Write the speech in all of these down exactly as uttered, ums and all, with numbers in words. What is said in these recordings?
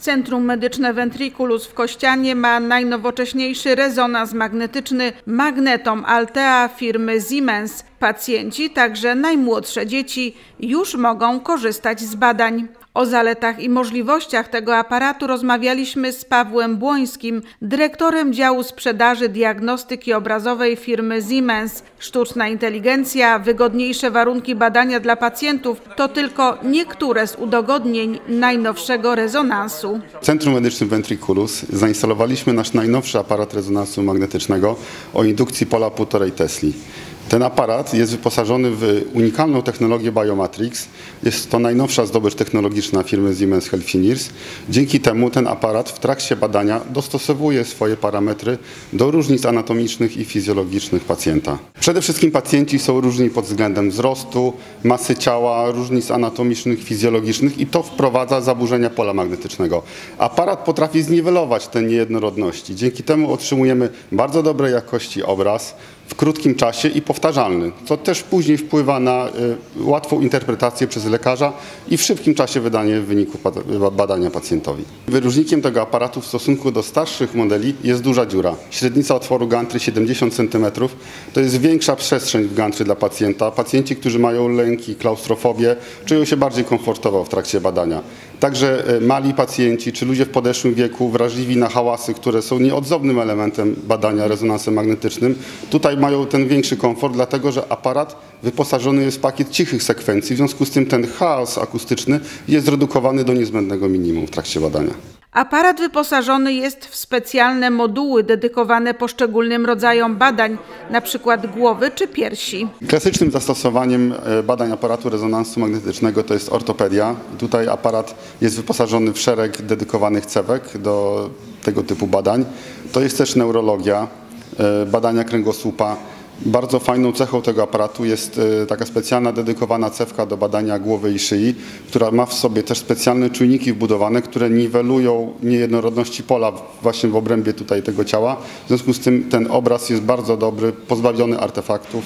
Centrum Medyczne Ventriculus w Kościanie ma najnowocześniejszy rezonans magnetyczny Magnetom Altea firmy Siemens. Pacjenci, także najmłodsze dzieci, już mogą korzystać z badań. O zaletach i możliwościach tego aparatu rozmawialiśmy z Pawłem Błońskim, dyrektorem działu sprzedaży diagnostyki obrazowej firmy Siemens. Sztuczna inteligencja, wygodniejsze warunki badania dla pacjentów to tylko niektóre z udogodnień najnowszego rezonansu. W Centrum Medycznym Ventriculus zainstalowaliśmy nasz najnowszy aparat rezonansu magnetycznego o indukcji pola półtorej Tesli. Ten aparat jest wyposażony w unikalną technologię Biomatrix. Jest to najnowsza zdobycz technologiczna firmy Siemens Healthineers. Dzięki temu ten aparat w trakcie badania dostosowuje swoje parametry do różnic anatomicznych i fizjologicznych pacjenta. Przede wszystkim pacjenci są różni pod względem wzrostu, masy ciała, różnic anatomicznych, fizjologicznych i to wprowadza zaburzenia pola magnetycznego. Aparat potrafi zniwelować te niejednorodności. Dzięki temu otrzymujemy bardzo dobrej jakości obraz w krótkim czasie i powtarzalny, co też później wpływa na y, łatwą interpretację przez lekarza i w szybkim czasie wydanie wyników badania pacjentowi. Wyróżnikiem tego aparatu w stosunku do starszych modeli jest duża dziura. Średnica otworu gantry siedemdziesiąt centymetrów. To jest większa przestrzeń w gantry dla pacjenta. Pacjenci, którzy mają lęki, klaustrofobię, czują się bardziej komfortowo w trakcie badania. Także mali pacjenci czy ludzie w podeszłym wieku, wrażliwi na hałasy, które są nieodzownym elementem badania rezonansem magnetycznym, tutaj mają ten większy komfort, dlatego że aparat wyposażony jest w pakiet cichych sekwencji, w związku z tym ten chaos akustyczny jest zredukowany do niezbędnego minimum w trakcie badania. Aparat wyposażony jest w specjalne moduły dedykowane poszczególnym rodzajom badań, np. głowy czy piersi. Klasycznym zastosowaniem badań aparatu rezonansu magnetycznego to jest ortopedia. Tutaj aparat jest wyposażony w szereg dedykowanych cewek do tego typu badań. To jest też neurologia, badania kręgosłupa. Bardzo fajną cechą tego aparatu jest taka specjalna, dedykowana cewka do badania głowy i szyi, która ma w sobie też specjalne czujniki wbudowane, które niwelują niejednorodności pola właśnie w obrębie tutaj tego ciała. W związku z tym ten obraz jest bardzo dobry, pozbawiony artefaktów.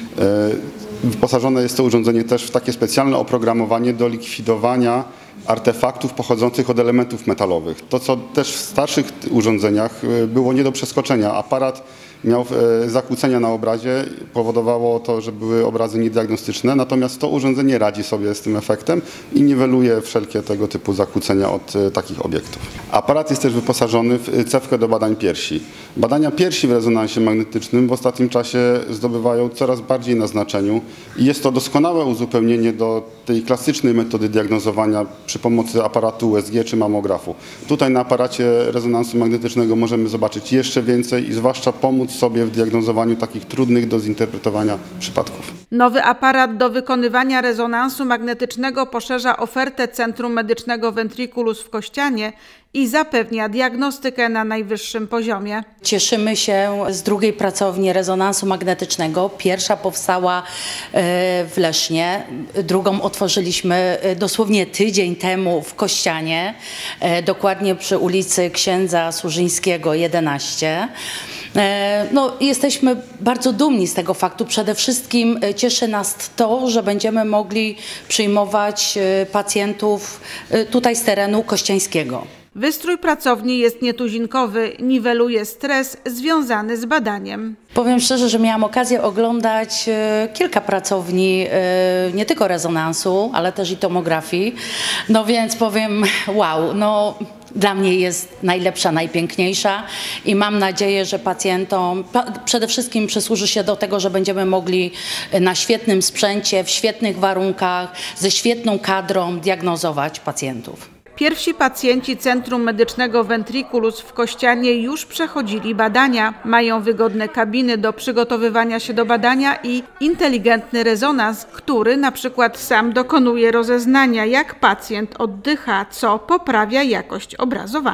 Wyposażone jest to urządzenie też w takie specjalne oprogramowanie do likwidowania artefaktów pochodzących od elementów metalowych. To, co też w starszych urządzeniach było nie do przeskoczenia. Aparat miał zakłócenia na obrazie, powodowało to, że były obrazy niediagnostyczne, natomiast to urządzenie radzi sobie z tym efektem i niweluje wszelkie tego typu zakłócenia od takich obiektów. Aparat jest też wyposażony w cewkę do badań piersi. Badania piersi w rezonansie magnetycznym w ostatnim czasie zdobywają coraz bardziej na znaczeniu i jest to doskonałe uzupełnienie do tej klasycznej metody diagnozowania przy pomocy aparatu U S G czy mamografu. Tutaj na aparacie rezonansu magnetycznego możemy zobaczyć jeszcze więcej i zwłaszcza pomóc sobie w diagnozowaniu takich trudnych do zinterpretowania przypadków. Nowy aparat do wykonywania rezonansu magnetycznego poszerza ofertę Centrum Medycznego Ventriculus w Kościanie i zapewnia diagnostykę na najwyższym poziomie. Cieszymy się z drugiej pracowni rezonansu magnetycznego. Pierwsza powstała w Lesznie, drugą otworzyliśmy dosłownie tydzień temu w Kościanie, dokładnie przy ulicy Księdza Służyńskiego jedenaście. No, jesteśmy bardzo dumni z tego faktu. Przede wszystkim cieszy nas to, że będziemy mogli przyjmować pacjentów tutaj z terenu kościańskiego. Wystrój pracowni jest nietuzinkowy, niweluje stres związany z badaniem. Powiem szczerze, że miałam okazję oglądać kilka pracowni, nie tylko rezonansu, ale też i tomografii. No więc powiem, wow, no dla mnie jest najlepsza, najpiękniejsza i mam nadzieję, że pacjentom przede wszystkim przysłuży się do tego, że będziemy mogli na świetnym sprzęcie, w świetnych warunkach, ze świetną kadrą diagnozować pacjentów. Pierwsi pacjenci Centrum Medycznego Ventriculus w Kościanie już przechodzili badania. Mają wygodne kabiny do przygotowywania się do badania i inteligentny rezonans, który na przykład sam dokonuje rozeznania, jak pacjent oddycha, co poprawia jakość obrazowania.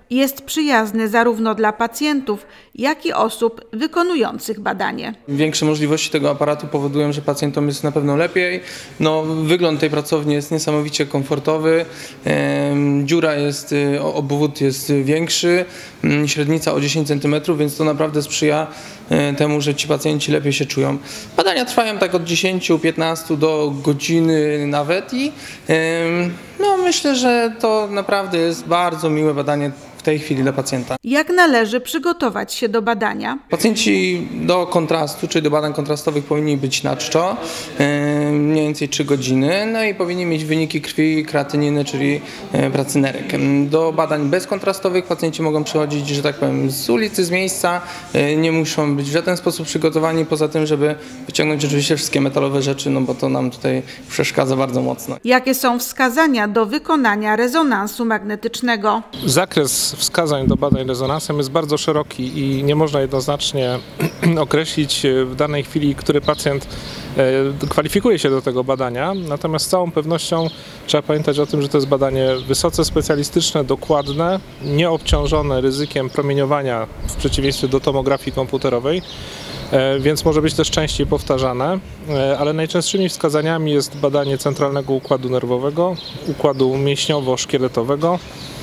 Jest przyjazny zarówno dla pacjentów, jak i osób wykonujących badanie. Większe możliwości tego aparatu powodują, że pacjentom jest na pewno lepiej. No, wygląd tej pracowni jest niesamowicie komfortowy. Dziura jest, obwód jest większy, średnica o dziesięć centymetrów, więc to naprawdę sprzyja temu, że ci pacjenci lepiej się czują. Badania trwają tak od dziesięciu, piętnastu do godziny nawet i no, myślę, że to naprawdę jest bardzo miłe badanie w tej chwili dla pacjenta. Jak należy przygotować się do badania? Pacjenci do kontrastu, czyli do badań kontrastowych powinni być na czczo, mniej więcej trzy godziny, no i powinni mieć wyniki krwi, kreatyniny, czyli pracy nerek. Do badań bezkontrastowych pacjenci mogą przychodzić, że tak powiem, z ulicy, z miejsca, nie muszą być w żaden sposób przygotowani, poza tym, żeby wyciągnąć oczywiście wszystkie metalowe rzeczy, no bo to nam tutaj przeszkadza bardzo mocno. Jakie są wskazania do wykonania rezonansu magnetycznego? Zakres wskazań do badań rezonansem jest bardzo szeroki i nie można jednoznacznie określić w danej chwili, który pacjent kwalifikuje się do tego badania. Natomiast z całą pewnością trzeba pamiętać o tym, że to jest badanie wysoce specjalistyczne, dokładne, nieobciążone ryzykiem promieniowania w przeciwieństwie do tomografii komputerowej, więc może być też częściej powtarzane, ale najczęstszymi wskazaniami jest badanie centralnego układu nerwowego, układu mięśniowo-szkieletowego,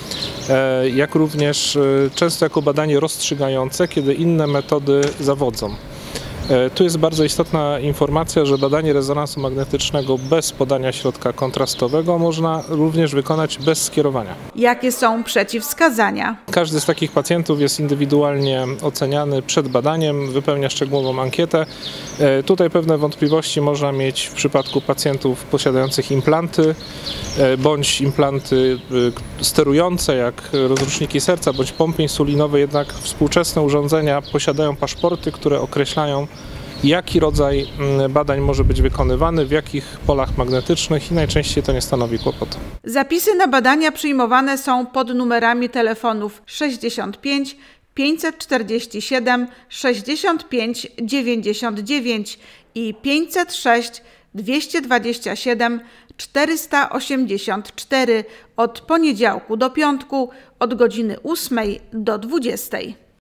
jak również często jako badanie rozstrzygające, kiedy inne metody zawodzą. Tu jest bardzo istotna informacja, że badanie rezonansu magnetycznego bez podania środka kontrastowego można również wykonać bez skierowania. Jakie są przeciwwskazania? Każdy z takich pacjentów jest indywidualnie oceniany przed badaniem, wypełnia szczegółową ankietę. Tutaj pewne wątpliwości można mieć w przypadku pacjentów posiadających implanty bądź implanty sterujące, jak rozruszniki serca bądź pompy insulinowe, jednak współczesne urządzenia posiadają paszporty, które określają, jaki rodzaj badań może być wykonywany, w jakich polach magnetycznych i najczęściej to nie stanowi kłopotu. Zapisy na badania przyjmowane są pod numerami telefonów sześćdziesiąt pięć, pięćset czterdzieści siedem, sześćdziesiąt pięć, dziewięćdziesiąt dziewięć i pięćset sześć, dwieście dwadzieścia siedem, czterysta osiemdziesiąt cztery od poniedziałku do piątku od godziny ósmej do dwudziestej.